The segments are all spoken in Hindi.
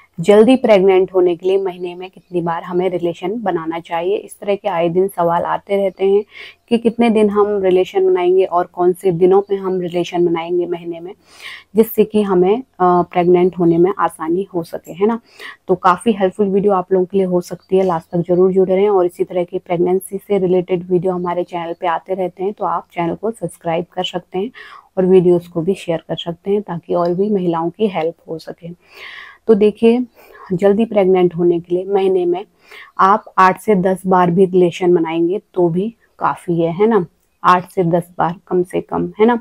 जल्दी प्रेग्नेंट होने के लिए महीने में कितनी बार हमें रिलेशन बनाना चाहिए। इस तरह के आए दिन सवाल आते रहते हैं कि कितने दिन हम रिलेशन बनाएंगे और कौन से दिनों पे हम रिलेशन बनाएंगे महीने में, जिससे कि हमें प्रेग्नेंट होने में आसानी हो सके, है ना। तो काफ़ी हेल्पफुल वीडियो आप लोगों के लिए हो सकती है, लास्ट तक जरूर जुड़े रहें। और इसी तरह की प्रेगनेंसी से रिलेटेड वीडियो हमारे चैनल पे आते रहते हैं, तो आप चैनल को सब्सक्राइब कर सकते हैं और वीडियोस को भी शेयर कर सकते हैं ताकि और भी महिलाओं की हेल्प हो सके। तो देखिए, जल्दी प्रेग्नेंट होने के लिए महीने में आप 8 से 10 बार भी रिलेशन बनाएंगे तो भी काफ़ी है ना। 8 से 10 बार कम से कम, है ना।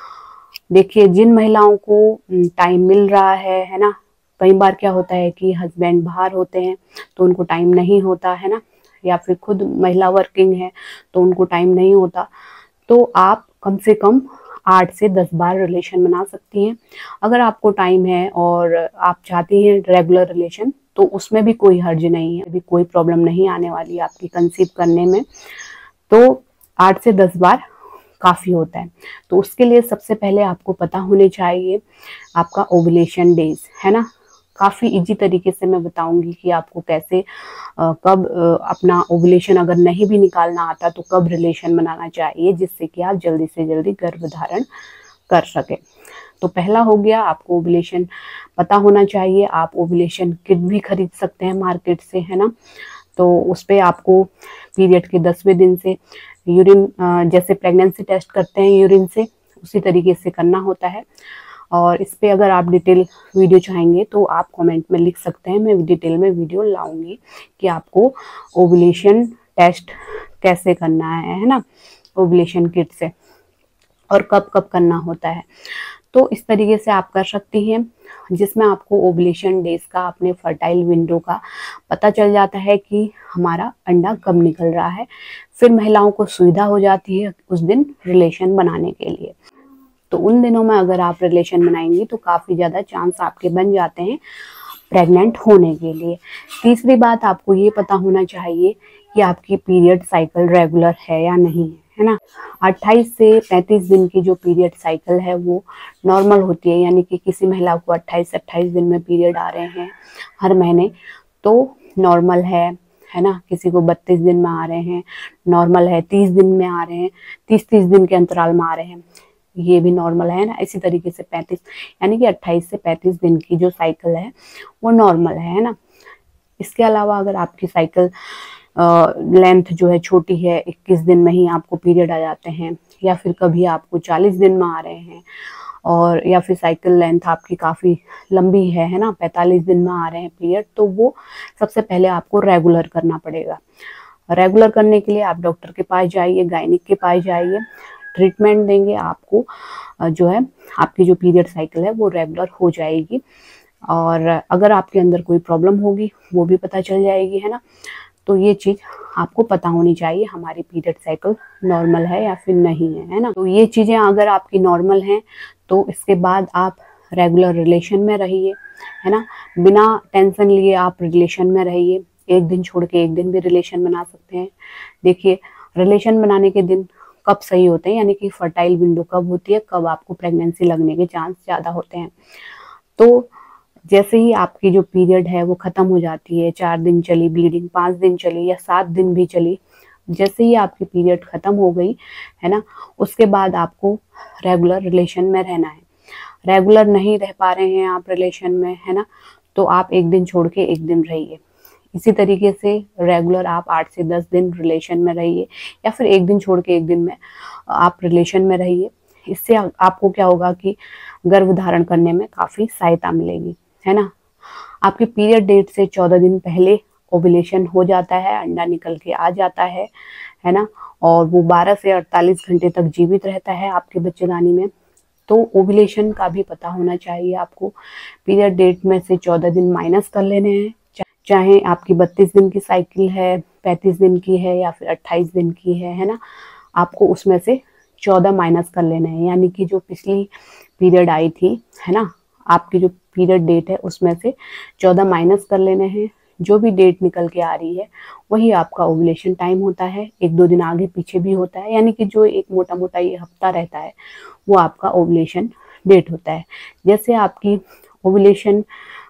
देखिए, जिन महिलाओं को टाइम मिल रहा है ना, कई बार क्या होता है कि हस्बैंड बाहर होते हैं तो उनको टाइम नहीं होता, है ना, या फिर खुद महिला वर्किंग है तो उनको टाइम नहीं होता, तो आप कम से कम 8 से 10 बार रिलेशन बना सकती हैं। अगर आपको टाइम है और आप चाहती हैं रेगुलर रिलेशन, तो उसमें भी कोई हर्ज नहीं है, अभी कोई प्रॉब्लम नहीं आने वाली आपकी कंसीव करने में। तो 8 से 10 बार काफ़ी होता है। तो उसके लिए सबसे पहले आपको पता होने चाहिए आपका ओवुलेशन डेज, है ना। काफ़ी इजी तरीके से मैं बताऊंगी कि आपको कैसे कब अपना ओवुलेशन अगर नहीं भी निकालना आता तो कब रिलेशन बनाना चाहिए, जिससे कि आप जल्दी से जल्दी गर्भ धारण कर सके। तो पहला हो गया, आपको ओवुलेशन पता होना चाहिए। आप ओवुलेशन किट भी खरीद सकते हैं मार्केट से, है ना। तो उस पर आपको पीरियड के 10वें दिन से यूरिन, जैसे प्रेगनेंसी टेस्ट करते हैं यूरिन से, उसी तरीके से करना होता है। और इस पर अगर आप डिटेल वीडियो चाहेंगे तो आप कमेंट में लिख सकते हैं, मैं डिटेल में वीडियो लाऊंगी कि आपको ओवुलेशन टेस्ट कैसे करना है ना, ओवुलेशन किट से, और कब कब करना होता है। तो इस तरीके से आप कर सकती हैं, जिसमें आपको ओवुलेशन डेज का, अपने फर्टाइल विंडो का पता चल जाता है कि हमारा अंडा कब निकल रहा है। फिर महिलाओं को सुविधा हो जाती है उस दिन रिलेशन बनाने के लिए। तो उन दिनों में अगर आप रिलेशन बनाएंगी तो काफ़ी ज़्यादा चांस आपके बन जाते हैं प्रेग्नेंट होने के लिए। तीसरी बात, आपको ये पता होना चाहिए कि आपकी पीरियड साइकिल रेगुलर है या नहीं, है ना। 28 से 35 दिन की जो पीरियड साइकिल है वो नॉर्मल होती है, यानी कि किसी महिला को 28 से 28 दिन में पीरियड आ रहे हैं हर महीने तो नॉर्मल है ना। किसी को 32 दिन में आ रहे हैं, नॉर्मल है। 30 दिन में आ रहे हैं, 30-30 दिन के अंतराल में आ रहे हैं, ये भी नॉर्मल है ना। इसी तरीके से 35, यानी कि 28 से 35 दिन की जो साइकिल है वो नॉर्मल है ना। इसके अलावा अगर आपकी साइकिल लेंथ जो है छोटी है, 21 दिन में ही आपको पीरियड आ जाते हैं, या फिर कभी आपको 40 दिन में आ रहे हैं, और या फिर साइकिल लेंथ आपकी काफ़ी लंबी है ना, 45 दिन में आ रहे हैं पीरियड, तो वो सबसे पहले आपको रेगुलर करना पड़ेगा। रेगुलर करने के लिए आप डॉक्टर के पास जाइए, गायनिक के पास जाइए, ट्रीटमेंट देंगे आपको, जो है आपकी जो पीरियड साइकिल है वो रेगुलर हो जाएगी। और अगर आपके अंदर कोई प्रॉब्लम होगी वो भी पता चल जाएगी, है ना। तो ये चीज़ आपको पता होनी चाहिए, हमारी पीरियड साइकिल नॉर्मल है या फिर नहीं है ना। तो ये चीज़ें अगर आपकी नॉर्मल हैं तो इसके बाद आप रेगुलर रिलेशन में रहिए, है ना। बिना टेंशन लिए आप रिलेशन में रहिए। एक दिन छोड़ के एक दिन भी रिलेशन बना सकते हैं। देखिए, रिलेशन बनाने के दिन कब सही होते हैं, यानी कि फर्टाइल विंडो कब होती है, कब आपको प्रेगनेंसी लगने के चांस ज़्यादा होते हैं। तो जैसे ही आपकी जो पीरियड है वो ख़त्म हो जाती है, 4 दिन चली ब्लीडिंग, 5 दिन चली या 7 दिन भी चली, जैसे ही आपकी पीरियड ख़त्म हो गई, है ना, उसके बाद आपको रेगुलर रिलेशन में रहना है। रेगुलर नहीं रह पा रहे हैं आप रिलेशन में, है ना, तो आप एक दिन छोड़ के एक दिन रहिए। इसी तरीके से रेगुलर आप 8 से 10 दिन रिलेशन में रहिए, या फिर एक दिन छोड़ के एक दिन में आप रिलेशन में रहिए। इससे आपको क्या होगा कि गर्भ धारण करने में काफ़ी सहायता मिलेगी, है ना। आपके पीरियड डेट से 14 दिन पहले ओवुलेशन हो जाता है, अंडा निकल के आ जाता है ना, और वो 12 से 48 घंटे तक जीवित रहता है आपके बच्चेदानी में। तो ओवुलेशन का भी पता होना चाहिए आपको। पीरियड डेट में से 14 दिन माइनस कर लेने हैं, चाहे आपकी 32 दिन की साइकिल है, 35 दिन की है या फिर 28 दिन की है ना, आपको उसमें से 14 माइनस कर लेने हैं, यानी कि जो पिछली पीरियड आई थी, है ना, आपकी जो पीरियड डेट है उसमें से 14 माइनस कर लेने हैं। जो भी डेट निकल के आ रही है वही आपका ओवुलेशन टाइम होता है। 1-2 दिन आगे पीछे भी होता है, यानी कि जो एक मोटा मोटा ये हफ्ता रहता है वो आपका ओवुलेशन डेट होता है। जैसे आपकी ओवुलेशन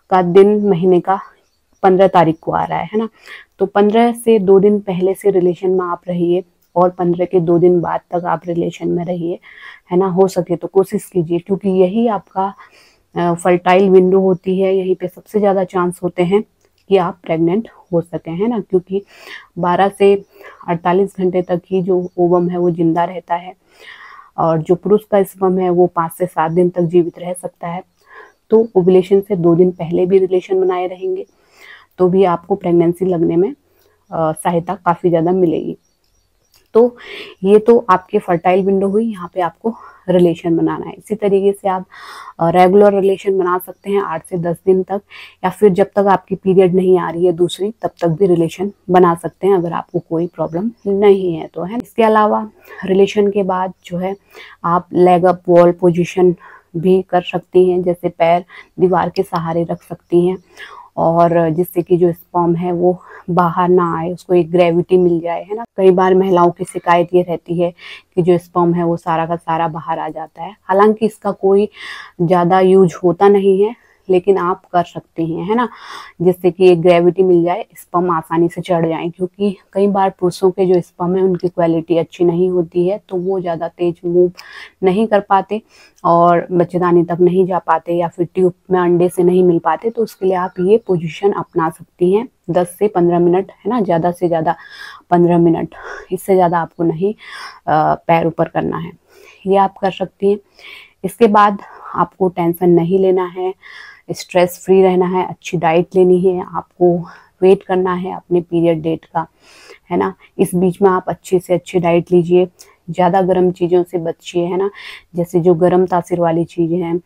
का दिन महीने का 15 तारीख को आ रहा है ना, तो 15 से 2 दिन पहले से रिलेशन में आप रहिए और 15 के 2 दिन बाद तक आप रिलेशन में रहिए, है ना। हो सके तो कोशिश कीजिए, क्योंकि यही आपका फर्टाइल विंडो होती है, यहीं पे सबसे ज़्यादा चांस होते हैं कि आप प्रेग्नेंट हो सकें, है ना। क्योंकि 12 से 48 घंटे तक ही जो ओवम है वो जिंदा रहता है, और जो पुरुष का स्पर्म है वो 5 से 7 दिन तक जीवित रह सकता है। तो ओव्यूलेशन से 2 दिन पहले भी रिलेशन बनाए रहेंगे तो भी आपको प्रेगनेंसी लगने में सहायता काफ़ी ज़्यादा मिलेगी। तो ये तो आपके फर्टाइल विंडो हुई, यहाँ पे आपको रिलेशन बनाना है। इसी तरीके से आप रेगुलर रिलेशन बना सकते हैं 8 से 10 दिन तक, या फिर जब तक आपकी पीरियड नहीं आ रही है दूसरी, तब तक भी रिलेशन बना सकते हैं, अगर आपको कोई प्रॉब्लम नहीं है तो, है। इसके अलावा रिलेशन के बाद जो है आप लेग अप वॉल पोजिशन भी कर सकती हैं, जैसे पैर दीवार के सहारे रख सकती हैं, और जिससे कि जो स्पर्म है वो बाहर ना आए, उसको एक ग्रेविटी मिल जाए, है ना। कई बार महिलाओं की शिकायत ये रहती है कि जो स्पर्म है वो सारा का सारा बाहर आ जाता है। हालांकि इसका कोई ज़्यादा यूज होता नहीं है, लेकिन आप कर सकती हैं, है ना, जिससे कि एक ग्रेविटी मिल जाए, स्पर्म आसानी से चढ़ जाए। क्योंकि कई बार पुरुषों के जो स्पर्म है उनकी क्वालिटी अच्छी नहीं होती है, तो वो ज़्यादा तेज मूव नहीं कर पाते और बच्चेदानी तक नहीं जा पाते, या फिर ट्यूब में अंडे से नहीं मिल पाते। तो उसके लिए आप ये पोजीशन अपना सकती हैं 10 से 15 मिनट, है ना, ज़्यादा से ज़्यादा 15 मिनट, इससे ज़्यादा आपको नहीं पैर ऊपर करना है, ये आप कर सकती हैं। इसके बाद आपको टेंशन नहीं लेना है, स्ट्रेस फ्री रहना है, अच्छी डाइट लेनी है, आपको वेट करना है अपने पीरियड डेट का, है ना। इस बीच में आप अच्छी से अच्छी डाइट लीजिए, ज़्यादा गर्म चीज़ों से बचिए, है ना। जैसे जो गर्म तासीर वाली चीज़ें हैं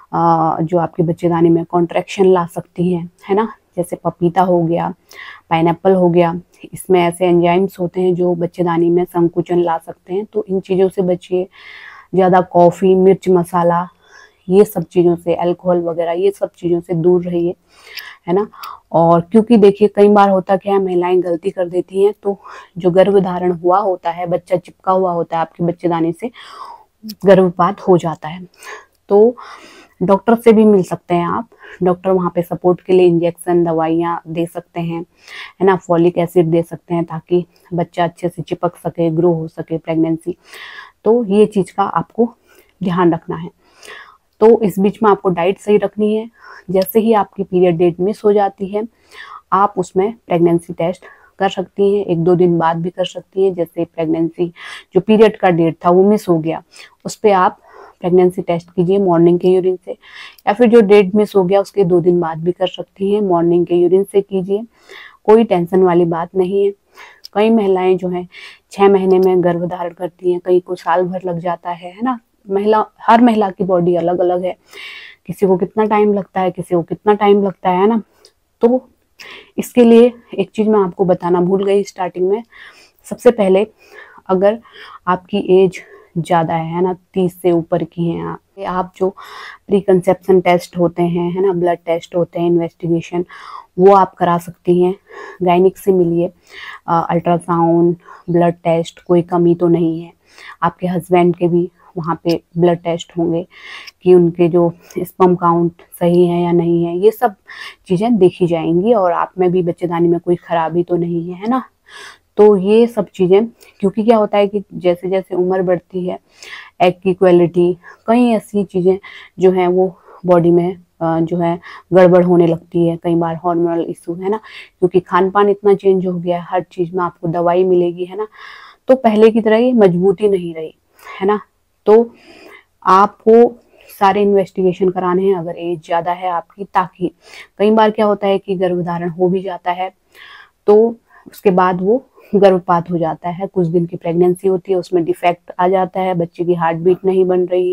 जो आपके बच्चेदानी में कॉन्ट्रैक्शन ला सकती हैं, है ना, जैसे पपीता हो गया, पाइनएप्पल हो गया, इसमें ऐसे एंजाइम्स होते हैं जो बच्चेदानी में संकुचन ला सकते हैं, तो इन चीज़ों से बचिए। ज़्यादा कॉफ़ी, मिर्च मसाला, ये सब चीज़ों से, अल्कोहल वगैरह, ये सब चीज़ों से दूर रहिए, है ना। और क्योंकि देखिए कई बार होता क्या है, महिलाएं गलती कर देती हैं, तो जो गर्भ धारण हुआ होता है, बच्चा चिपका हुआ होता है आपके बच्चेदानी से, गर्भपात हो जाता है। तो डॉक्टर से भी मिल सकते हैं आप, डॉक्टर वहाँ पे सपोर्ट के लिए इंजेक्शन, दवाइयाँ दे सकते हैं, है ना, फॉलिक एसिड दे सकते हैं, ताकि बच्चा अच्छे से चिपक सके, ग्रो हो सके प्रेगनेंसी। तो ये चीज़ का आपको ध्यान रखना है। तो इस बीच में आपको डाइट सही रखनी है। जैसे ही आपकी पीरियड डेट मिस हो जाती है, आप उसमें प्रेगनेंसी टेस्ट कर सकती हैं, 1-2 दिन बाद भी कर सकती हैं। जैसे प्रेगनेंसी जो पीरियड का डेट था वो मिस हो गया, उस पर आप प्रेगनेंसी टेस्ट कीजिए मॉर्निंग के यूरिन से, या फिर जो डेट मिस हो गया उसके 2 दिन बाद भी कर सकती हैं, मॉर्निंग के यूरिन से कीजिए। कोई टेंशन वाली बात नहीं है। कई महिलाएं जो हैं 6 महीने में गर्भ धारण करती हैं, कई को साल भर लग जाता है ना। हर महिला की बॉडी अलग अलग है, किसी को कितना टाइम लगता है, किसी को कितना टाइम लगता है ना। तो इसके लिए एक चीज मैं आपको बताना भूल गई स्टार्टिंग में। सबसे पहले, अगर आपकी एज ज़्यादा है ना, 30 से ऊपर की हैं आप जो प्री कंसेप्शन टेस्ट होते हैं, है ना, ब्लड टेस्ट होते हैं, इन्वेस्टिगेशन, वो आप करा सकती हैं। गायनिक से मिलिए, अल्ट्रासाउंड, ब्लड टेस्ट, कोई कमी तो नहीं है। आपके हस्बैंड के भी वहाँ पे ब्लड टेस्ट होंगे कि उनके जो स्पर्म काउंट सही है या नहीं है, ये सब चीज़ें देखी जाएंगी, और आप में भी बच्चेदानी में कोई खराबी तो नहीं है ना। तो ये सब चीज़ें, क्योंकि क्या होता है कि जैसे जैसे उम्र बढ़ती है, एग की क्वालिटी, कई ऐसी चीज़ें जो हैं वो बॉडी में जो है गड़बड़ होने लगती है, कई बार हार्मोनल इशू, है ना, क्योंकि खान पान इतना चेंज हो गया है, हर चीज़ में आपको दवाई मिलेगी, है ना। तो पहले की तरह ये मजबूती नहीं रही, है ना। तो आपको सारे इन्वेस्टिगेशन कराने हैं अगर एज ज़्यादा है आपकी, ताकि कई बार क्या होता है कि गर्भधारण हो भी जाता है तो उसके बाद वो गर्भपात हो जाता है, कुछ दिन की प्रेगनेंसी होती है, उसमें डिफेक्ट आ जाता है, बच्चे की हार्ट बीट नहीं बन रही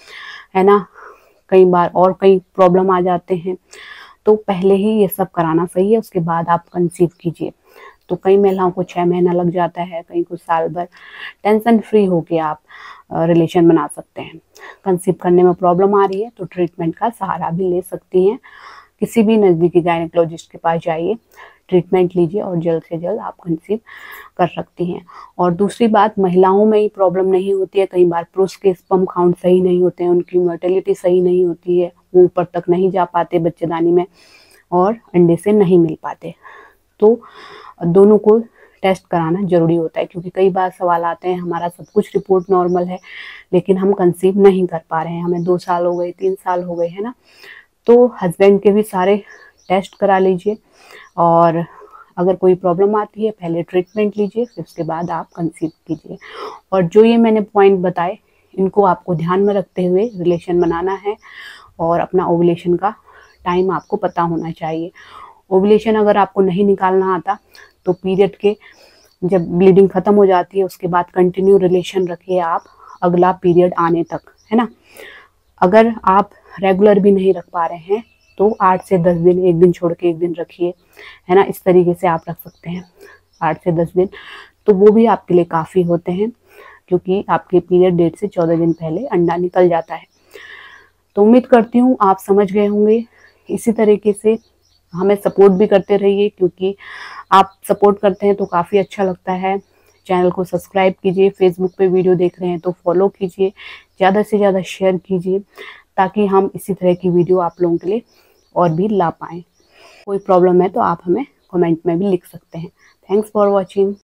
है ना, कई बार और कई प्रॉब्लम आ जाते हैं। तो पहले ही ये सब कराना सही है, उसके बाद आप कंसीव कीजिए। तो कई महिलाओं को 6 महीना लग जाता है, कई को साल भर। टेंशन फ्री होके आप रिलेशन बना सकते हैं। कंसीव करने में प्रॉब्लम आ रही है तो ट्रीटमेंट का सहारा भी ले सकती हैं। किसी भी नज़दीकी गायनेकोलॉजिस्ट के पास जाइए, ट्रीटमेंट लीजिए और जल्द से जल्द आप कंसीव कर सकती हैं। और दूसरी बात, महिलाओं में ही प्रॉब्लम नहीं होती है, कई बार पुरुष के स्पर्म काउंट सही नहीं होते हैं, उनकी मोर्टेलिटी सही नहीं होती है, वो ऊपर तक नहीं जा पाते बच्चेदानी में, और अंडे से नहीं मिल पाते। तो दोनों को टेस्ट कराना ज़रूरी होता है, क्योंकि कई बार सवाल आते हैं हमारा सब कुछ रिपोर्ट नॉर्मल है लेकिन हम कंसीव नहीं कर पा रहे हैं, हमें 2 साल हो गए, 3 साल हो गए, है ना। तो हस्बैंड के भी सारे टेस्ट करा लीजिए, और अगर कोई प्रॉब्लम आती है पहले ट्रीटमेंट लीजिए, फिर उसके बाद आप कंसीव कीजिए। और जो ये मैंने पॉइंट बताए इनको आपको ध्यान में रखते हुए रिलेशन बनाना है, और अपना ओवुलेशन का टाइम आपको पता होना चाहिए। ओवुलेशन अगर आपको नहीं निकालना आता तो पीरियड के जब ब्लीडिंग खत्म हो जाती है उसके बाद कंटिन्यू रिलेशन रखिए आप अगला पीरियड आने तक, है ना। अगर आप रेगुलर भी नहीं रख पा रहे हैं तो 8 से 10 दिन, एक दिन छोड़ के एक दिन रखिए, है ना। इस तरीके से आप रख सकते हैं 8 से 10 दिन, तो वो भी आपके लिए काफ़ी होते हैं, क्योंकि आपके पीरियड डेट से 14 दिन पहले अंडा निकल जाता है। तो उम्मीद करती हूँ आप समझ गए होंगे। इसी तरीके से हमें सपोर्ट भी करते रहिए, क्योंकि आप सपोर्ट करते हैं तो काफ़ी अच्छा लगता है। चैनल को सब्सक्राइब कीजिए, फेसबुक पे वीडियो देख रहे हैं तो फॉलो कीजिए, ज़्यादा से ज़्यादा शेयर कीजिए, ताकि हम इसी तरह की वीडियो आप लोगों के लिए और भी ला पाएँ। कोई प्रॉब्लम है तो आप हमें कमेंट में भी लिख सकते हैं। Thanks for watching.